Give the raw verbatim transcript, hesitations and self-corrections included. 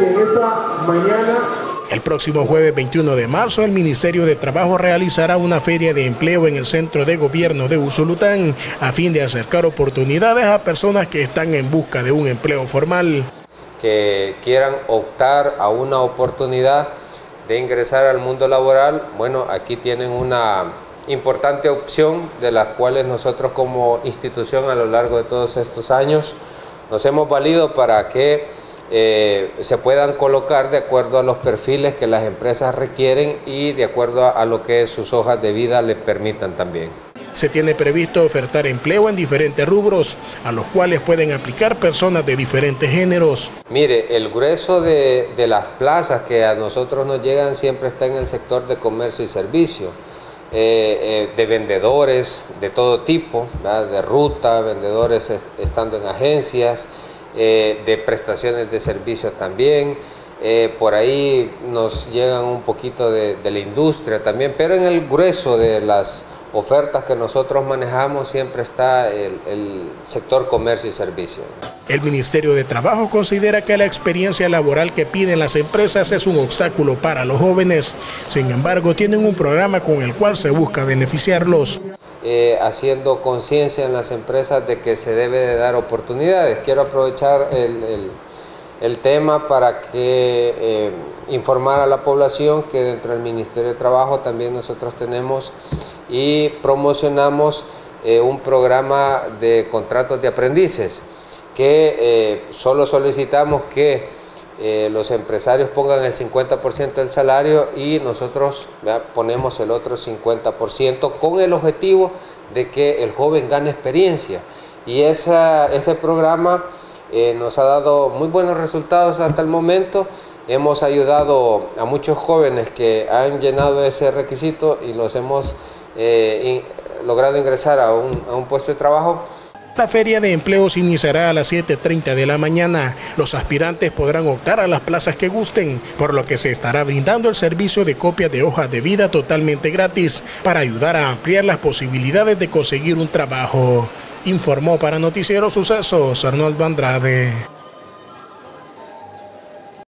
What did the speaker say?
que en esta mañana... El próximo jueves veintiuno de marzo, el Ministerio de Trabajo realizará una feria de empleo en el Centro de Gobierno de Usulután a fin de acercar oportunidades a personas que están en busca de un empleo formal. Que quieran optar a una oportunidad de ingresar al mundo laboral, bueno, aquí tienen una importante opción de las cuales nosotros como institución a lo largo de todos estos años nos hemos valido para que Eh, se puedan colocar de acuerdo a los perfiles que las empresas requieren y de acuerdo a, a lo que sus hojas de vida les permitan también. Se tiene previsto ofertar empleo en diferentes rubros, a los cuales pueden aplicar personas de diferentes géneros. Mire, el grueso de, de las plazas que a nosotros nos llegan siempre está en el sector de comercio y servicio, eh, eh, de vendedores de todo tipo, ¿verdad? De ruta, vendedores est estando en agencias, Eh, de prestaciones de servicio también, eh, por ahí nos llegan un poquito de, de la industria también, pero en el grueso de las ofertas que nosotros manejamos siempre está el, el sector comercio y servicio. El Ministerio de Trabajo considera que la experiencia laboral que piden las empresas es un obstáculo para los jóvenes, sin embargo tienen un programa con el cual se busca beneficiarlos. Eh, haciendo conciencia en las empresas de que se debe de dar oportunidades. Quiero aprovechar el, el, el tema para que eh, informar a la población que dentro del Ministerio de Trabajo también nosotros tenemos y promocionamos eh, un programa de contratos de aprendices que eh, solo solicitamos que Eh, los empresarios pongan el cincuenta por ciento del salario y nosotros ¿verdad? ponemos el otro cincuenta por ciento con el objetivo de que el joven gane experiencia. Y esa, ese programa eh, nos ha dado muy buenos resultados hasta el momento. Hemos ayudado a muchos jóvenes que han llenado ese requisito y los hemos eh, in, logrado ingresar a un, a un puesto de trabajo. La feria de empleos iniciará a las siete treinta de la mañana. Los aspirantes podrán optar a las plazas que gusten, por lo que se estará brindando el servicio de copias de hojas de vida totalmente gratis para ayudar a ampliar las posibilidades de conseguir un trabajo. Informó para Noticiero Sucesos Arnoldo Andrade.